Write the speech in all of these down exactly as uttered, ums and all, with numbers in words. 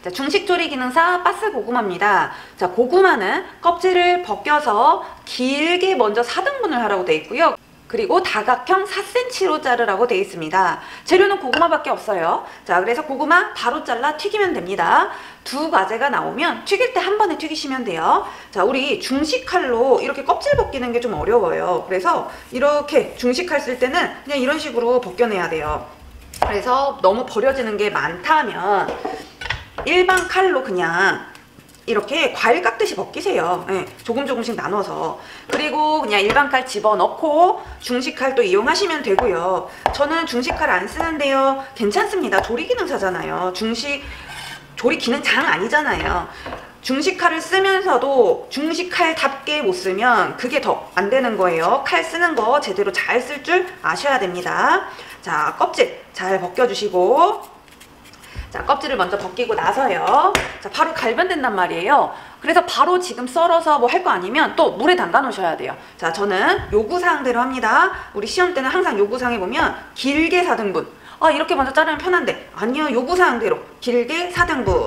자, 중식조리 기능사 바스 고구마입니다. 자, 고구마는 껍질을 벗겨서 길게 먼저 사 등분을 하라고 되어 있고요. 그리고 다각형 사 센티미터로 자르라고 되어 있습니다. 재료는 고구마밖에 없어요. 자, 그래서 고구마 바로 잘라 튀기면 됩니다. 두 가지가 나오면 튀길 때 한 번에 튀기시면 돼요. 자, 우리 중식칼로 이렇게 껍질 벗기는 게 좀 어려워요. 그래서 이렇게 중식칼 쓸 때는 그냥 이런 식으로 벗겨내야 돼요. 그래서 너무 버려지는 게 많다면 일반 칼로 그냥 이렇게 과일 깎듯이 벗기세요. 네, 조금 조금씩 나눠서. 그리고 그냥 일반 칼 집어넣고 중식칼도 이용하시면 되고요. 저는 중식칼 안 쓰는데요. 괜찮습니다. 조리 기능사잖아요. 중식 조리 기능장 아니잖아요. 중식칼을 쓰면서도 중식칼답게 못 쓰면 그게 더 안 되는 거예요. 칼 쓰는 거 제대로 잘 쓸 줄 아셔야 됩니다. 자, 껍질 잘 벗겨주시고, 자, 껍질을 먼저 벗기고 나서요. 자, 바로 갈변된단 말이에요. 그래서 바로 지금 썰어서 뭐 할 거 아니면 또 물에 담가 놓으셔야 돼요. 자, 저는 요구사항대로 합니다. 우리 시험 때는 항상 요구사항에 보면 길게 사 등분. 아, 이렇게 먼저 자르면 편한데, 아니요, 요구사항대로 길게 사 등분.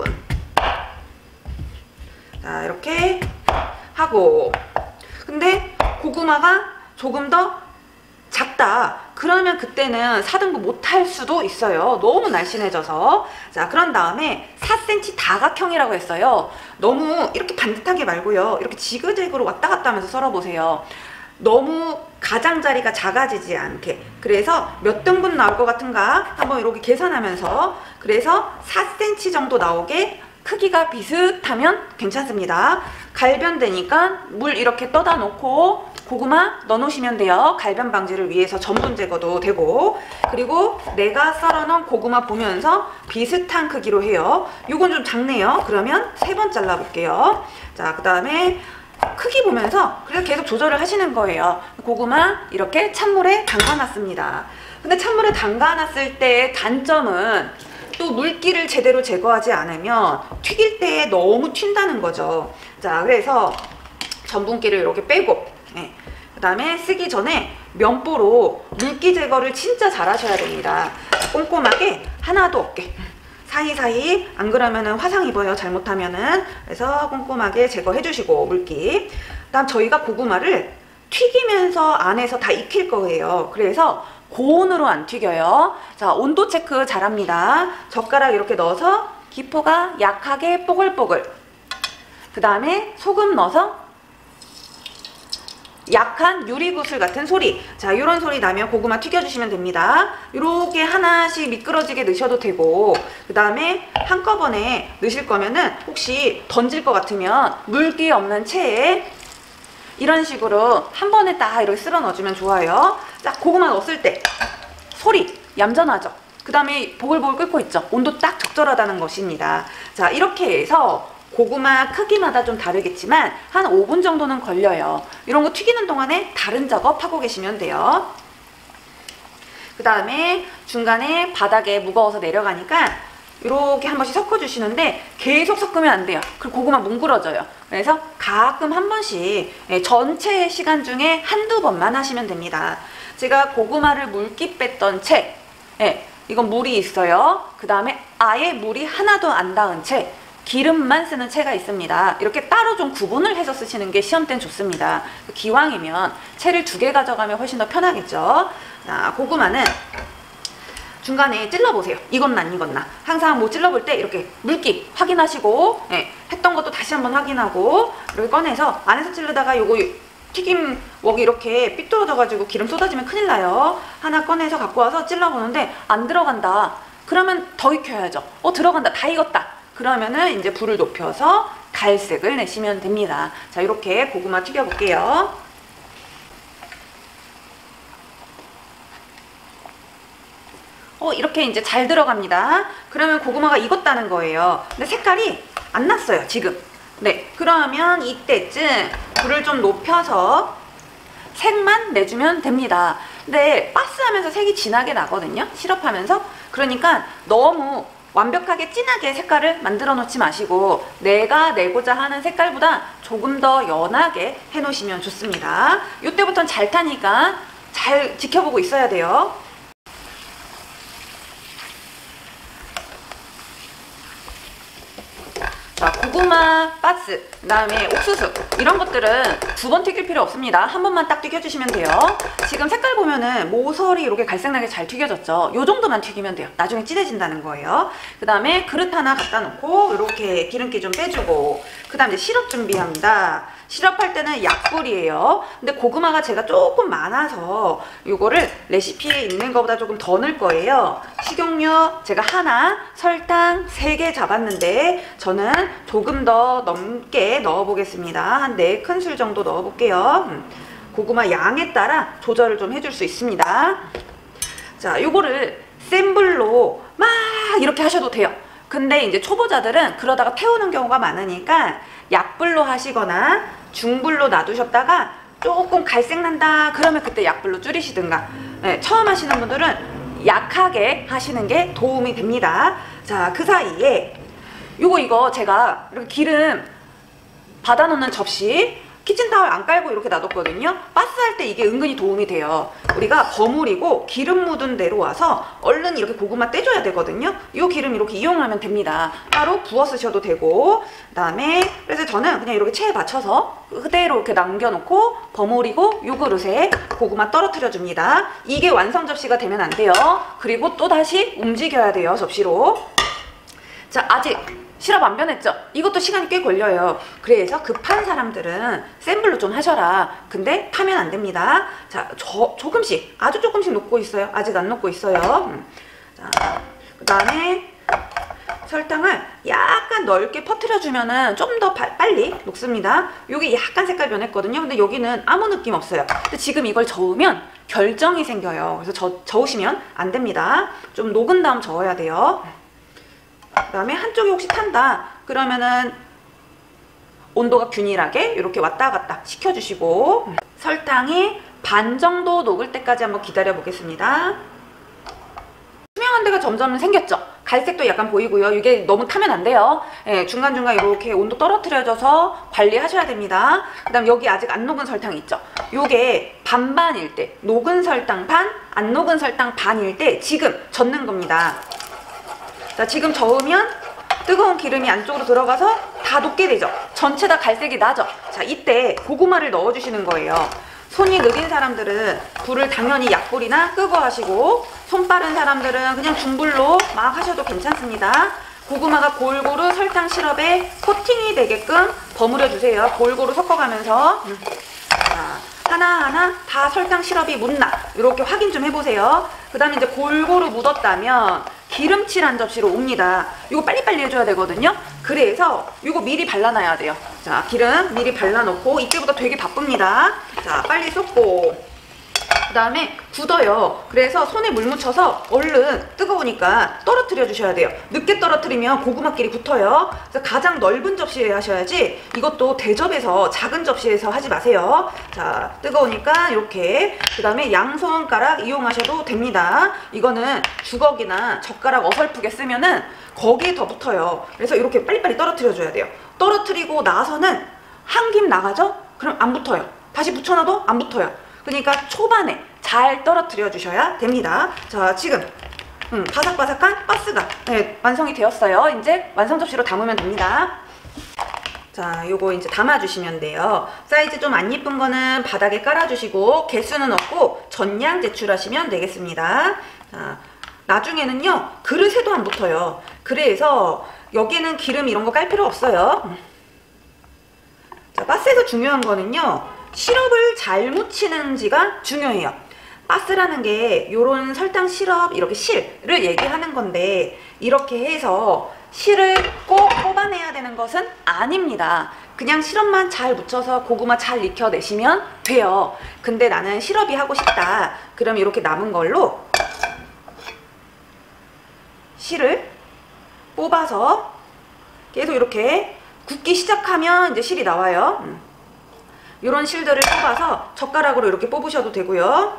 자, 이렇게 하고. 근데 고구마가 조금 더 작다. 그러면 그때는 사 등분 못할 수도 있어요. 너무 날씬해져서. 자, 그런 다음에 사 센티미터 다각형이라고 했어요. 너무 이렇게 반듯하게 말고요. 이렇게 지그재그로 왔다 갔다 하면서 썰어보세요. 너무 가장자리가 작아지지 않게. 그래서 몇 등분 나올 것 같은가 한번 이렇게 계산하면서, 그래서 사 센티미터 정도 나오게 크기가 비슷하면 괜찮습니다. 갈변되니까 물 이렇게 떠다 놓고 고구마 넣어놓으시면 돼요. 갈변 방지를 위해서 전분 제거도 되고. 그리고 내가 썰어놓은 고구마 보면서 비슷한 크기로 해요. 요건 좀 작네요. 그러면 세 번 잘라볼게요. 자, 그 다음에 크기 보면서 그래서 계속 조절을 하시는 거예요. 고구마 이렇게 찬물에 담가놨습니다. 근데 찬물에 담가놨을 때의 단점은 또 물기를 제대로 제거하지 않으면 튀길 때 너무 튄다는 거죠. 자, 그래서 전분기를 이렇게 빼고, 네. 그 다음에 쓰기 전에 면보로 물기 제거를 진짜 잘 하셔야 됩니다. 꼼꼼하게 하나도 없게 사이사이, 안 그러면은 화상 입어요, 잘못하면은. 그래서 꼼꼼하게 제거해 주시고, 물기. 그 다음 저희가 고구마를 튀기면서 안에서 다 익힐 거예요. 그래서 고온으로 안 튀겨요. 자, 온도 체크 잘합니다. 젓가락 이렇게 넣어서 기포가 약하게 뽀글뽀글. 그 다음에 소금 넣어서 약한 유리구슬 같은 소리. 자, 이런 소리 나면 고구마 튀겨주시면 됩니다. 이렇게 하나씩 미끄러지게 넣으셔도 되고, 그 다음에 한꺼번에 넣으실 거면은 혹시 던질 것 같으면 물기 없는 체에 이런 식으로 한 번에 딱 이렇게 쓸어 넣어주면 좋아요. 자, 고구마 넣었을 때 소리 얌전하죠? 그 다음에 보글보글 끓고 있죠? 온도 딱 적절하다는 것입니다. 자, 이렇게 해서 고구마 크기마다 좀 다르겠지만 한 오 분 정도는 걸려요. 이런 거 튀기는 동안에 다른 작업 하고 계시면 돼요. 그 다음에 중간에 바닥에 무거워서 내려가니까 이렇게 한 번씩 섞어주시는데 계속 섞으면 안 돼요. 그리고 고구마 뭉그러져요. 그래서 가끔 한 번씩 전체 시간 중에 한두 번만 하시면 됩니다. 제가 고구마를 물기 뺐던 채, 예, 이건 물이 있어요. 그 다음에 아예 물이 하나도 안 닿은 채, 기름만 쓰는 채가 있습니다. 이렇게 따로 좀 구분을 해서 쓰시는 게 시험 때는 좋습니다. 기왕이면 채를 두 개 가져가면 훨씬 더 편하겠죠. 자, 고구마는 중간에 찔러보세요. 익었나 안 익었나. 항상 뭐 찔러볼 때 이렇게 물기 확인하시고, 예, 했던 것도 다시 한번 확인하고, 이렇게 꺼내서 안에서 찌르다가 요거 튀김 웍이 이렇게 삐뚤어져가지고 기름 쏟아지면 큰일 나요. 하나 꺼내서 갖고 와서 찔러보는데 안 들어간다. 그러면 더 익혀야죠. 어, 들어간다. 다 익었다. 그러면은 이제 불을 높여서 갈색을 내시면 됩니다. 자, 이렇게 고구마 튀겨볼게요. 어, 이렇게 이제 잘 들어갑니다. 그러면 고구마가 익었다는 거예요. 근데 색깔이 안 났어요, 지금. 네, 그러면 이때쯤 불을 좀 높여서 색만 내주면 됩니다. 근데 바스하면서 색이 진하게 나거든요, 시럽하면서. 그러니까 너무 완벽하게 진하게 색깔을 만들어 놓지 마시고 내가 내고자 하는 색깔보다 조금 더 연하게 해 놓으시면 좋습니다. 이때부터는 잘 타니까 잘 지켜보고 있어야 돼요. 자, 고구마, 바스, 그 다음에 옥수수 이런 것들은 두 번 튀길 필요 없습니다. 한 번만 딱 튀겨주시면 돼요. 지금 색깔 보면은 모서리 이렇게 갈색나게 잘 튀겨졌죠. 요 정도만 튀기면 돼요. 나중에 진해진다는 거예요. 그 다음에 그릇 하나 갖다 놓고 이렇게 기름기 좀 빼주고, 그 다음 이제 시럽 준비합니다. 시럽할 때는 약불이에요. 근데 고구마가 제가 조금 많아서 요거를 레시피에 있는 것보다 조금 더 넣을 거예요. 식용유 제가 하나, 설탕 세 개 잡았는데 저는 조금 더 넘게 넣어 보겠습니다. 한 네 큰술 정도 넣어 볼게요. 고구마 양에 따라 조절을 좀 해줄 수 있습니다. 자, 요거를 센 불로 막 이렇게 하셔도 돼요. 근데 이제 초보자들은 그러다가 태우는 경우가 많으니까 약불로 하시거나 중불로 놔두셨다가 조금 갈색 난다 그러면 그때 약불로 줄이시든가, 네, 처음 하시는 분들은 약하게 하시는 게 도움이 됩니다. 자, 그 사이에 요거 이거 제가 이렇게 기름 받아 놓는 접시 키친타월 안 깔고 이렇게 놔뒀거든요. 바스 할 때 이게 은근히 도움이 돼요. 우리가 버무리고 기름 묻은 데로 와서 얼른 이렇게 고구마 떼줘야 되거든요. 이 기름 이렇게 이용하면 됩니다. 따로 부어 쓰셔도 되고, 그 다음에 그래서 저는 그냥 이렇게 체에 받쳐서 그대로 이렇게 남겨놓고 버무리고 요 그릇에 고구마 떨어뜨려 줍니다. 이게 완성 접시가 되면 안 돼요. 그리고 또 다시 움직여야 돼요, 접시로. 자, 아직 시럽 안 변했죠? 이것도 시간이 꽤 걸려요. 그래서 급한 사람들은 센 불로 좀 하셔라. 근데 타면 안 됩니다. 자, 저, 조금씩, 아주 조금씩 녹고 있어요. 아직 안 녹고 있어요. 음. 자, 그 다음에 설탕을 약간 넓게 퍼뜨려주면은 좀 더 빨리 녹습니다. 여기 약간 색깔 변했거든요. 근데 여기는 아무 느낌 없어요. 근데 지금 이걸 저으면 결정이 생겨요. 그래서 저, 저으시면 안 됩니다. 좀 녹은 다음 저어야 돼요. 그 다음에 한쪽이 혹시 탄다 그러면은 온도가 균일하게 이렇게 왔다 갔다 시켜주시고, 설탕이 반 정도 녹을 때까지 한번 기다려 보겠습니다. 투명한 데가 점점 생겼죠? 갈색도 약간 보이고요. 이게 너무 타면 안 돼요. 예, 중간중간 이렇게 온도 떨어뜨려줘서 관리하셔야 됩니다. 그 다음 여기 아직 안 녹은 설탕 있죠? 요게 반반일 때, 녹은 설탕 반, 안 녹은 설탕 반일 때 지금 젓는 겁니다. 자, 지금 저으면 뜨거운 기름이 안쪽으로 들어가서 다 녹게 되죠. 전체 다 갈색이 나죠. 자, 이때 고구마를 넣어주시는 거예요. 손이 느린 사람들은 불을 당연히 약불이나 끄고 하시고, 손 빠른 사람들은 그냥 중불로 막 하셔도 괜찮습니다. 고구마가 골고루 설탕 시럽에 코팅이 되게끔 버무려 주세요. 골고루 섞어가면서. 자, 하나하나 다 설탕 시럽이 묻나 이렇게 확인 좀 해보세요. 그 다음에 이제 골고루 묻었다면 기름칠한 접시로 옵니다. 이거 빨리빨리 해줘야 되거든요. 그래서 이거 미리 발라놔야 돼요. 자, 기름 미리 발라놓고 이때부터 되게 바쁩니다. 자, 빨리 쏟고, 그 다음에 굳어요. 그래서 손에 물 묻혀서 얼른 뜨거우니까 떨어뜨려 주셔야 돼요. 늦게 떨어뜨리면 고구마끼리 붙어요. 그래서 가장 넓은 접시에 하셔야지, 이것도 대접에서 작은 접시에서 하지 마세요. 자, 뜨거우니까 이렇게, 그 다음에 양손가락 이용하셔도 됩니다. 이거는 주걱이나 젓가락 어설프게 쓰면은 거기에 더 붙어요. 그래서 이렇게 빨리빨리 떨어뜨려 줘야 돼요. 떨어뜨리고 나서는 한 김 나가죠? 그럼 안 붙어요. 다시 붙여놔도 안 붙어요. 그러니까 초반에 잘 떨어뜨려 주셔야 됩니다. 자, 지금 음, 바삭바삭한 바스가 네, 완성이 되었어요. 이제 완성 접시로 담으면 됩니다. 자, 요거 이제 담아주시면 돼요. 사이즈 좀 안 예쁜 거는 바닥에 깔아주시고 개수는 없고 전량 제출하시면 되겠습니다. 자, 나중에는요 그릇에도 안 붙어요. 그래서 여기에는 기름 이런 거 깔 필요 없어요. 자, 바스에서 중요한 거는요, 시럽을 잘 묻히는지가 중요해요. 바스라는 게 요런 설탕 시럽, 이렇게 실을 얘기하는 건데, 이렇게 해서 실을 꼭 뽑아내야 되는 것은 아닙니다. 그냥 시럽만 잘 묻혀서 고구마 잘 익혀내시면 돼요. 근데 나는 시럽이 하고 싶다 그럼 이렇게 남은 걸로 실을 뽑아서 계속 이렇게 굽기 시작하면 이제 실이 나와요. 음. 이런 실들을 뽑아서 젓가락으로 이렇게 뽑으셔도 되고요.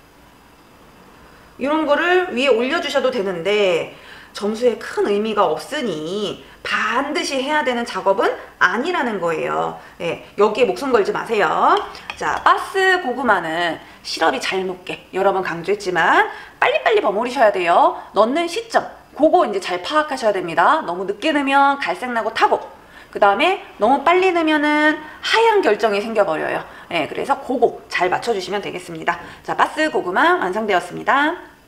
이런 거를 위에 올려주셔도 되는데 점수에 큰 의미가 없으니 반드시 해야 되는 작업은 아니라는 거예요. 네, 여기에 목숨 걸지 마세요. 자, 바스 고구마는 시럽이 잘 녹게 여러 번 강조했지만 빨리빨리 버무리셔야 돼요. 넣는 시점 그거 이제 잘 파악하셔야 됩니다. 너무 늦게 넣으면 갈색 나고 타고, 그 다음에 너무 빨리 넣으면은 하얀 결정이 생겨버려요. 예, 그래서 그거 잘 맞춰주시면 되겠습니다. 자, 바스 고구마 완성되었습니다.